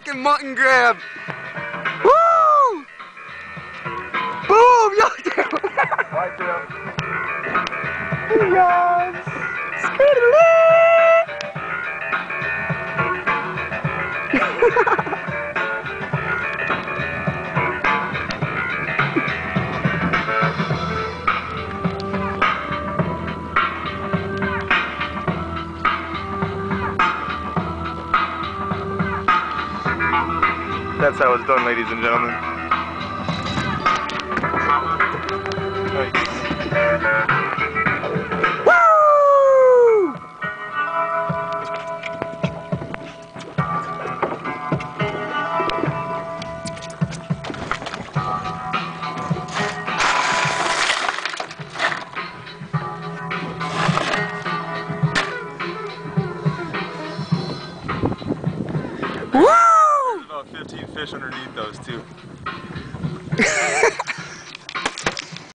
fucking mutton grab. Woo! Boom! Yo, Right there. yes! That's how it's done, ladies and gentlemen. Nice. Woo! Woo! There's about 15 fish underneath those too.